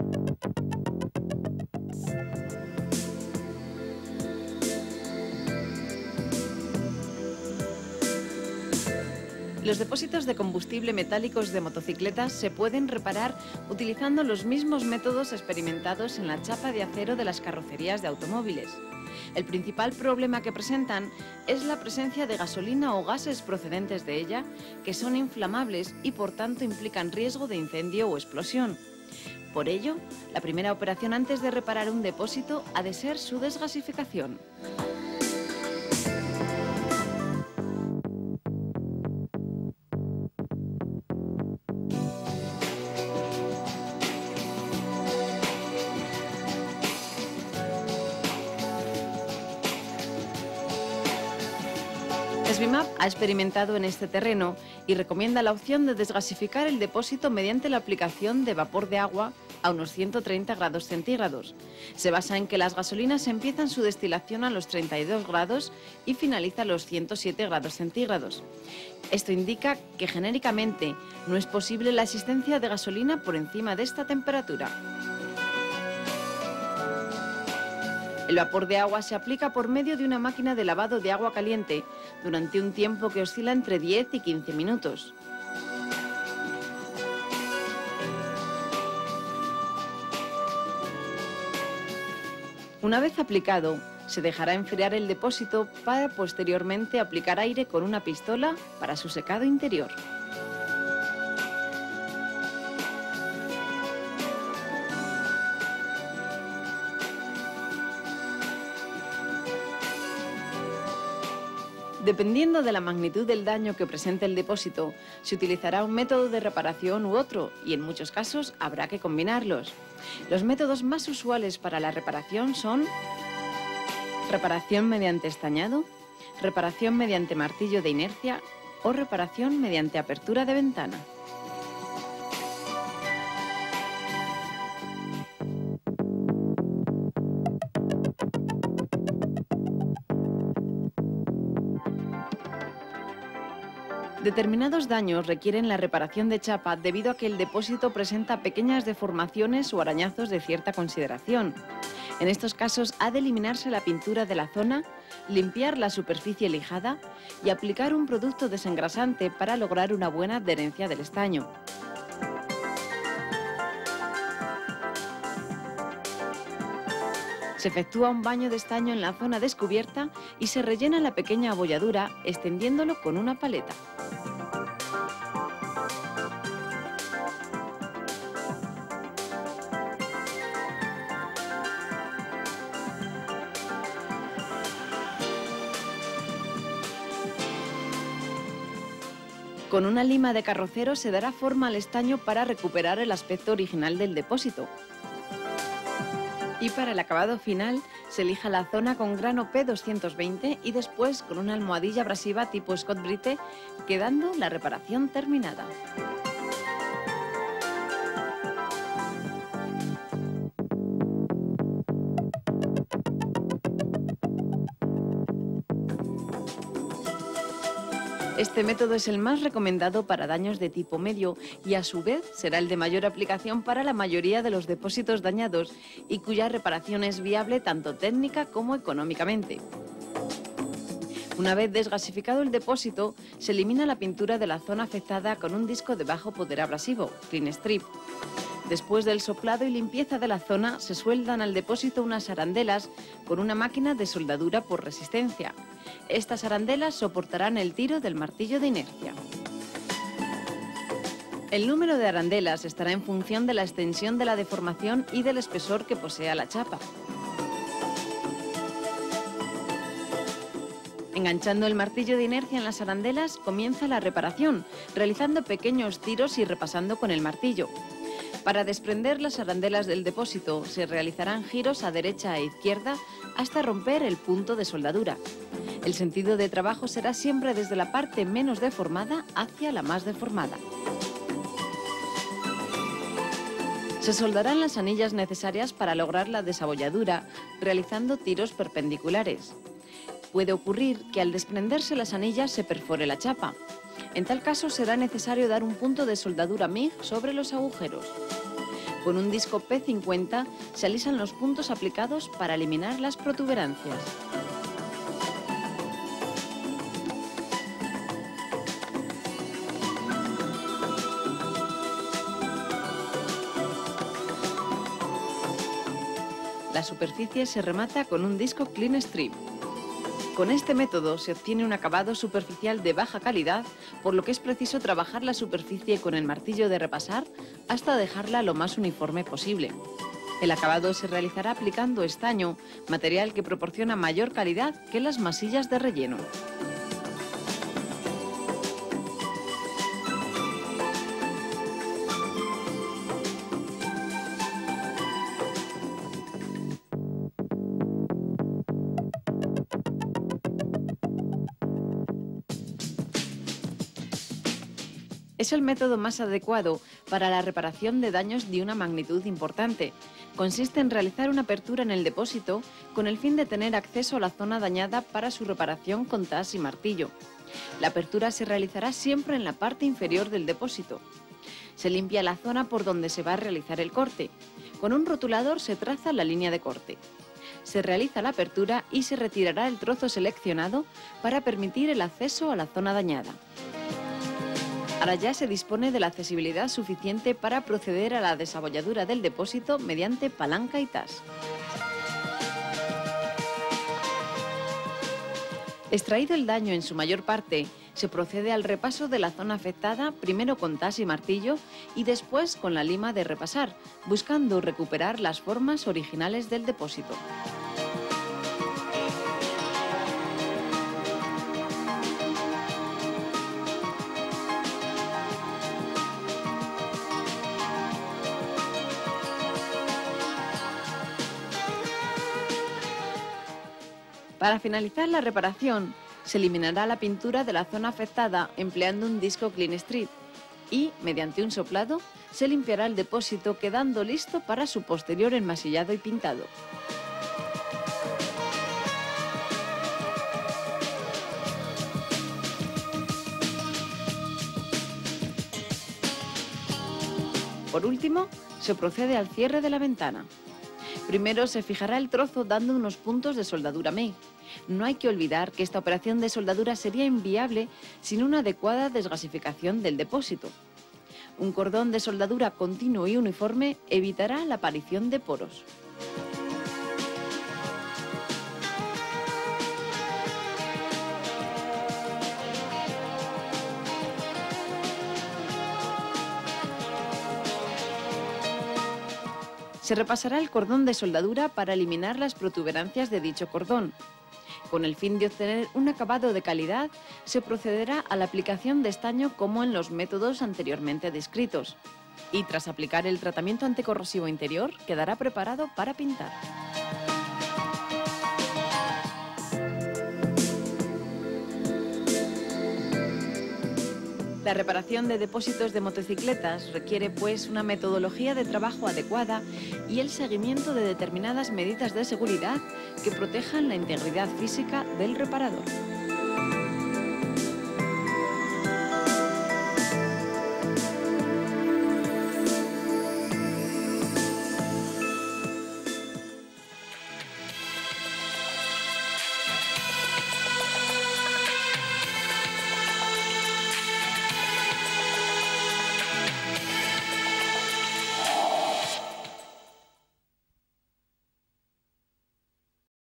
Los depósitos de combustible metálicos de motocicletas se pueden reparar utilizando los mismos métodos experimentados en la chapa de acero de las carrocerías de automóviles. El principal problema que presentan es la presencia de gasolina o gases procedentes de ella, que son inflamables y por tanto implican riesgo de incendio o explosión. Por ello, la primera operación antes de reparar un depósito ha de ser su desgasificación. SBIMAP ha experimentado en este terreno y recomienda la opción de desgasificar el depósito mediante la aplicación de vapor de agua a unos 130 grados centígrados. Se basa en que las gasolinas empiezan su destilación a los 32 grados y finaliza a los 107 grados centígrados. Esto indica que genéricamente no es posible la existencia de gasolina por encima de esta temperatura. El vapor de agua se aplica por medio de una máquina de lavado de agua caliente durante un tiempo que oscila entre 10 y 15 minutos. Una vez aplicado, se dejará enfriar el depósito para posteriormente aplicar aire con una pistola para su secado interior. Dependiendo de la magnitud del daño que presente el depósito, se utilizará un método de reparación u otro y en muchos casos habrá que combinarlos. Los métodos más usuales para la reparación son reparación mediante estañado, reparación mediante martillo de inercia o reparación mediante apertura de ventana. Determinados daños requieren la reparación de chapa debido a que el depósito presenta pequeñas deformaciones o arañazos de cierta consideración. En estos casos ha de eliminarse la pintura de la zona, limpiar la superficie lijada y aplicar un producto desengrasante para lograr una buena adherencia del estaño. Se efectúa un baño de estaño en la zona descubierta y se rellena la pequeña abolladura extendiéndolo con una paleta. Con una lima de carrocero se dará forma al estaño para recuperar el aspecto original del depósito. Y para el acabado final se lija la zona con grano P220 y después con una almohadilla abrasiva tipo Scott-Brite, quedando la reparación terminada. Este método es el más recomendado para daños de tipo medio y a su vez será el de mayor aplicación para la mayoría de los depósitos dañados y cuya reparación es viable tanto técnica como económicamente. Una vez desgasificado el depósito, se elimina la pintura de la zona afectada con un disco de bajo poder abrasivo, Clean Strip. Después del soplado y limpieza de la zona, se sueldan al depósito unas arandelas con una máquina de soldadura por resistencia. Estas arandelas soportarán el tiro del martillo de inercia. El número de arandelas estará en función de la extensión de la deformación y del espesor que posea la chapa. Enganchando el martillo de inercia en las arandelas, comienza la reparación, realizando pequeños tiros y repasando con el martillo. Para desprender las arandelas del depósito, se realizarán giros a derecha e izquierda hasta romper el punto de soldadura. El sentido de trabajo será siempre desde la parte menos deformada hacia la más deformada. Se soldarán las anillas necesarias para lograr la desabolladura, realizando tiros perpendiculares. Puede ocurrir que al desprenderse las anillas se perfore la chapa. En tal caso será necesario dar un punto de soldadura MIG sobre los agujeros. Con un disco P50 se alisan los puntos aplicados para eliminar las protuberancias. La superficie se remata con un disco Clean Strip. Con este método se obtiene un acabado superficial de baja calidad, por lo que es preciso trabajar la superficie con el martillo de repasar hasta dejarla lo más uniforme posible. El acabado se realizará aplicando estaño, material que proporciona mayor calidad que las masillas de relleno. Es el método más adecuado para la reparación de daños de una magnitud importante. Consiste en realizar una apertura en el depósito con el fin de tener acceso a la zona dañada para su reparación con tas y martillo. La apertura se realizará siempre en la parte inferior del depósito. Se limpia la zona por donde se va a realizar el corte. Con un rotulador se traza la línea de corte. Se realiza la apertura y se retirará el trozo seleccionado para permitir el acceso a la zona dañada. Ahora ya se dispone de la accesibilidad suficiente para proceder a la desabolladura del depósito mediante palanca y tas. Extraído el daño en su mayor parte, se procede al repaso de la zona afectada, primero con tas y martillo y después con la lima de repasar, buscando recuperar las formas originales del depósito. Para finalizar la reparación, se eliminará la pintura de la zona afectada empleando un disco Clean Strip y, mediante un soplado, se limpiará el depósito quedando listo para su posterior enmasillado y pintado. Por último, se procede al cierre de la ventana. Primero se fijará el trozo dando unos puntos de soldadura May. No hay que olvidar que esta operación de soldadura sería inviable sin una adecuada desgasificación del depósito. Un cordón de soldadura continuo y uniforme evitará la aparición de poros. Se repasará el cordón de soldadura para eliminar las protuberancias de dicho cordón. Con el fin de obtener un acabado de calidad, se procederá a la aplicación de estaño como en los métodos anteriormente descritos. Y tras aplicar el tratamiento anticorrosivo interior, quedará preparado para pintar. La reparación de depósitos de motocicletas requiere, pues, una metodología de trabajo adecuada y el seguimiento de determinadas medidas de seguridad que protejan la integridad física del reparador.